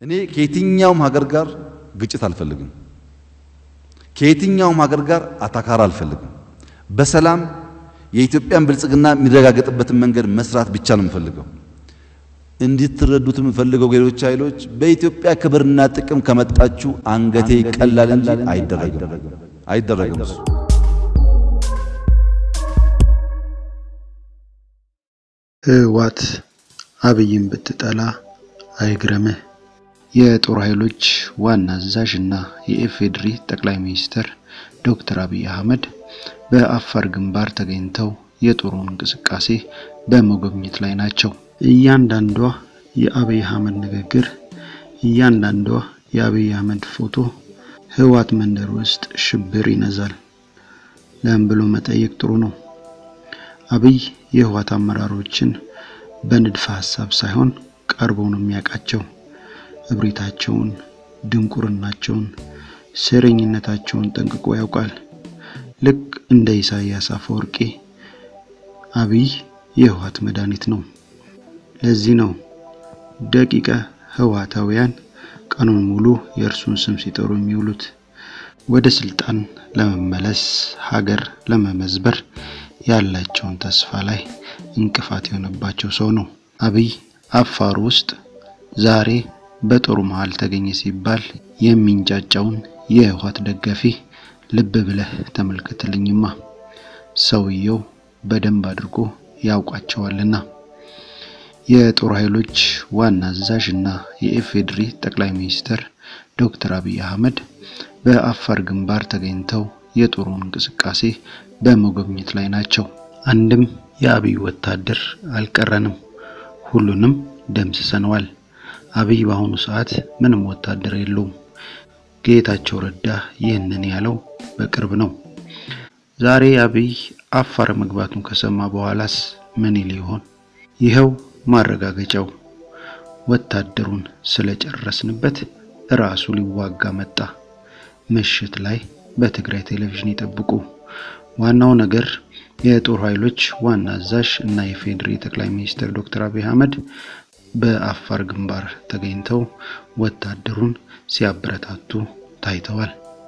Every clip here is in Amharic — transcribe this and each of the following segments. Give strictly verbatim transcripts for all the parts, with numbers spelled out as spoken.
እኔ ከየትኛውም ሀገር ጋር ግጭት አልፈልግም ከየትኛውም ሀገር ጋር አታካራ አልፈልግም በሰላም የኢትዮጵያን ብልጽግና የሚረጋገጥበትን መንገድ መስራት ብቻ ነው የምፈልገው እንድትረዱት የምፈልገው ሌሎች ኃይሎች በኢትዮጵያ ክብርና ጥቅም ከመጣችሁ አንገቴ ይቀላል እንጂ አይደረግም አይደረግም ህወሓት አብይን ብትጠላ አይግረምህ የጦር ኃይሎች ዋና አዛዥና የኢፌድሪ ጠቅላይ ሚኒስትር ዶክተር አብይ አህመድ በአፋር ግንባር ተገኝተው የጦሩን እንቅስቃሴ በመጎብኘት ላይ ናቸው እያንዳንዷ የአብይ አህመድ ንግግር እያንዳንዷ የአብይ አህመድ ፎቶ ህወሓት መንደር ውስጥ ሽብር ይነዛል ለምን ብሎ መጠየቅ ጥሩ ነው አብይ የህወሓት አመራሮችን በንድፈ ሐሳብ ሳይሆን ቀርበው ነው የሚያቃቸው እብሪታቸውን ድንቁርናቸውን ሰረኝነታቸውን ጠንቅቆ ያውቃል ልክ እንደ ኢሳያስ አፈወርቂ አብይ የህወሓት መድኃኒት ነው ለዚህ ነው ደቂቀ ህወሓታውያን ቀኑን ሙሉ የእርሱን ስም ሲጠሩ የሚውሉት ወደ ስልጣን ለመመለስ ሀገር ለመመዝበር ያላቸውን ተስፋ ላይ እንቅፋት የሆነባቸው ሰው ነው አብይ አፋር ውስጥ ዛሬ በጦሩ መሃል ተገኘ ሲባል የሚንጫጫውን የህወሓት ደጋፊ ልብ ብለህ ተመልከትልኝማ ሰውየው በደንብ አድርጎ ያውቃቸዋልና የጦር ኃይሎች ዋና አዛዥና የኢፌድሪ ጠቅላይ ሚኒስትር ዶክተር አብይ አህመድ በአፋር ግንባር ተገኝተው የጦሩን እንቅስቃሴ በመጎብኘት ላይ ናቸው አንድም የአብይ ወታደር አልቀረንም ሁሉንም ደምስሰነዋል አብይ በአሁኑ ሰዓት ምንም ወታደር የለውም ጌታቸው ረዳ ይህንን ያለው በቅርብ ነው ዛሬ አብይ አፋር መግባቱን ከሰማ በኋላስ ምን ይሊሆን ይሄው ማረጋገጫው ወታደሩን ስለጨረስንበት ራሱ ሊዋጋ መጣ ምሽት ላይ በትግራይ ቴሌቪዥን ይጠብቁ ዋናው ነገር የጦር ኃይሎች ዋና አዛዥ እና የፌድሪ ጠቅላይ ሚኒስትር ዶክተር አብይ አህመድ በአፋር ግንባር ተገኝተው ወታደሩን ሲያበረታቱ ታይተዋል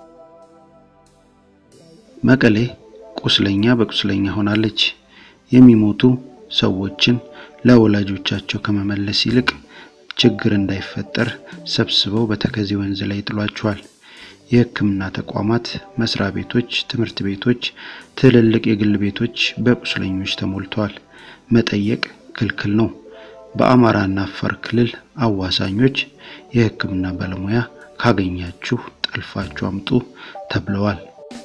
መቀሌ ቁስለኛ በቁስለኛ ሆናለች የሚሞቱ ሰዎችን ለወላጆቻቸው ከመመለስ ይልቅ ችግር እንዳይፈጠር ሰብስበው በተከዚ ወንዝ ላይ ጥሏቸዋል የህክምና ተቋማት መስሪያ ቤቶች ትምህርት ቤቶች ትልልቅ የግል ቤቶች በቁስለኞች ተሞልተዋል መጠየቅ ክልክል ነው በአማራና አፋር ክልል አዋሳኞች የህክምና ባለሙያ ካገኛችሁ ጠልፋችሁ አምጡ ተብለዋል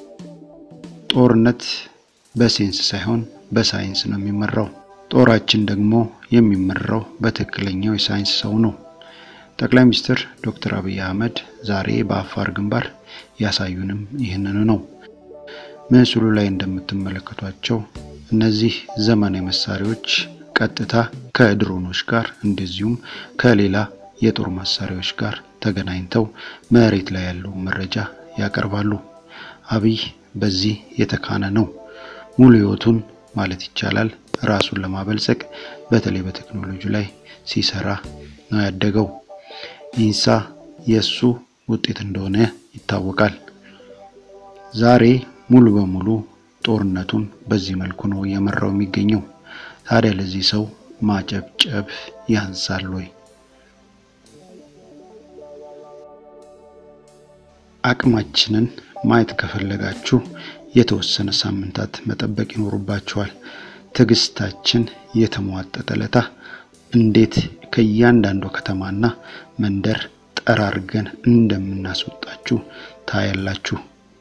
ጦርነት በሳይንስ ሳይሆን በሳይንስ ነው የሚመራው ጦራችን ደግሞ የሚመራው በትክክለኛው የሳይንስ ሰው ነው ጠቅላይ ሚኒስትር ዶክተር አብይ አህመድ ዛሬ በአፋር ግንባር ያሳዩንም ይሄንን ነው መስሉ ላይ እንደምትመለከቷቸው እነዚህ ዘመናዊ መሳሪያዎች ቀጥታ ከድሮኖች ጋር እንደዚሁም ከሌላ የጦር መሳሪያዎች ጋር ተገናኝተው መሬት ላይ ያለው መረጃ ያቀርባሉ አብይ በዚህ የተካነ ነው ሙሉ ህይወቱን ማለት ይቻላል ራሱን ለማበልጸግ በተለይ በቴክኖሎጂ ላይ ሲሰራ ነው ያደገው ኢንሳ የሱ ውጤት እንደሆነ ይታወቃል ዛሬ ሙሉ በሙሉ ጦርነቱን በዚህ መልኩ ነው የመራው የሚገኘው ታዲያ ለዚህ ሰው ማጨብጨብ ያንሳል ወይ አቅማችንን ማየት ከፈለጋችሁ የተወሰነ ሳምንታት መጠበቅ ይኖርባችኋል ትግስታችን የተሟጠጠለታ እንዴት ከያንዳንዱ ከተማና መንደር ጠራርገን እንደምናስወጣችሁ ታያላችሁ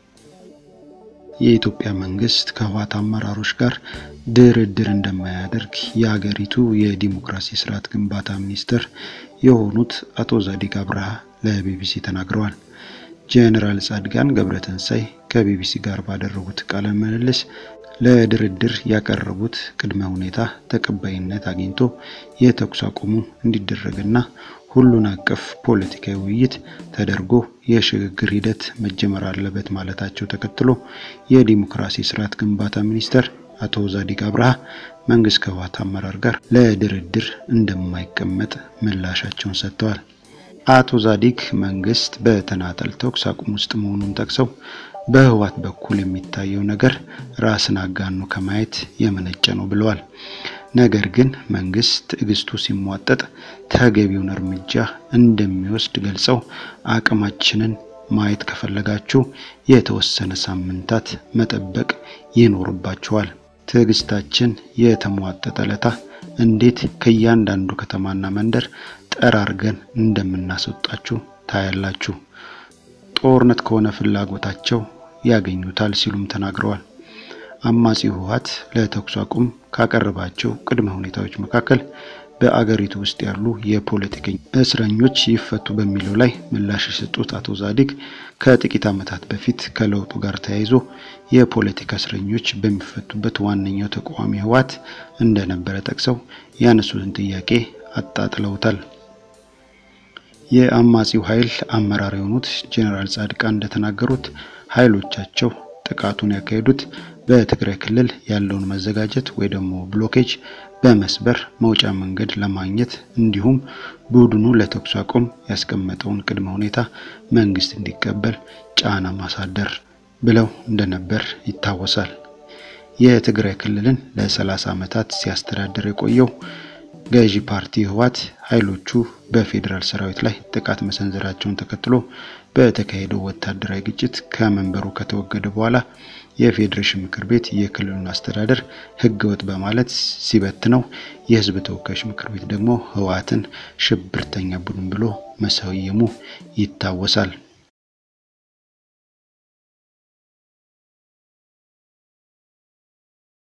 የኢትዮጵያ መንግስት ከህወሓት አመራሮች ጋር ድርድር እንደማያደርግ የሀገሪቱ የዲሞክራሲ ስርዓት ግንባታ ሚኒስትር የሆኑት አቶ ዛዲግ አብርሃ ለቢቢሲ ተናግረዋል ጀነራል ጻድቃን ገብረተንሳይ ከቢቢሲ ጋር ባደረጉት ቃለ ምልልስ ለድርድር ያቀረቡት ቅድመ ሁኔታ ተቀባይነት አግኝቶ የተኩስ አቁሙ እንዲደረግና ሁሉን አቀፍ ፖለቲካዊ ውይይት ተደርጎ የሽግግር ሂደት መጀመር አለበት ማለታቸው ተከትሎ የዲሞክራሲ ስርዓት ግንባታ ሚኒስትር አቶ ዛዲግ አብርሃ መንግስት ከህወሓት አመራር ጋር ለድርድር እንደማይቀመጥ ምላሻቸውን ሰጥተዋል አቶ ዛዲግ መንግስት በተናጠል ተኩስ አቁም ውስጥ መሆኑን ጠቅሰው በህወሓት በኩል የሚታየው ነገር ራስን አጋኖ ከማየት የመነጨ ነው ብለዋል። ነገር ግን መንግስት ትዕግስቱ ሲሟጠጥ ተገቢውን እርምጃ እንደሚወስድ ገልጸው አቅማችንን ማየት ከፈለጋችሁ የተወሰነ ሳምንታት መጠበቅ ይኖርባችኋል። ትዕግስታችን የተሟጠጠ ለታ እንዴት ከያንዳንዱ ከተማና መንደር ጠራርገን እንደምናስወጣችሁ ታያላችሁ። ጦርነት ከሆነ ፍላጎታቸው ያገኙታል ሲሉም ተናግረዋል። አማጺው ህወሓት ለተኩስ አቁም ካቀረባቸው ቅድመ ሁኔታዎች መካከል በአገሪቱ ውስጥ ያሉ የፖለቲከኛ እስረኞች ይፈቱ በሚለው ላይ ምላሽ የሰጡት አቶ ዛዲግ ከጥቂት ዓመታት በፊት ከለውጡ ጋር ተያይዞ የፖለቲካ እስረኞች በሚፈቱበት ዋነኛው ተቋሚ ህወሓት እንደነበረ ጠቅሰው ያነሱትን ጥያቄ አጣጥለውታል። የአማጺው ኃይል አመራር የሆኑት ጄኔራል ጻድቃን እንደተናገሩት ኃይሎቻቸው ጥቃቱን ያካሄዱት በትግራይ ክልል ያለውን መዘጋጀት ወይ ደግሞ ብሎኬጅ በመስበር መውጫ መንገድ ለማግኘት እንዲሁም ቡድኑ ለተኩስ አቁም ያስቀመጠውን ቅድመ ሁኔታ መንግስት እንዲቀበል ጫና ማሳደር ብለው እንደነበር ይታወሳል። የትግራይ ክልልን ለ30 ዓመታት ሲያስተዳድር የቆየው ገዢ ፓርቲ ህወሓት ኃይሎቹ በፌደራል ሰራዊት ላይ ጥቃት መሰንዘራቸውን ተከትሎ በተካሄደው ወታደራዊ ግጭት ከመንበሩ ከተወገደ በኋላ የፌዴሬሽን ምክር ቤት የክልሉን አስተዳደር ህገወጥ በማለት ሲበትነው የህዝብ ተወካዮች ምክር ቤት ደግሞ ህወሓትን ሽብርተኛ ቡድን ብሎ መሰየሙ ይታወሳል።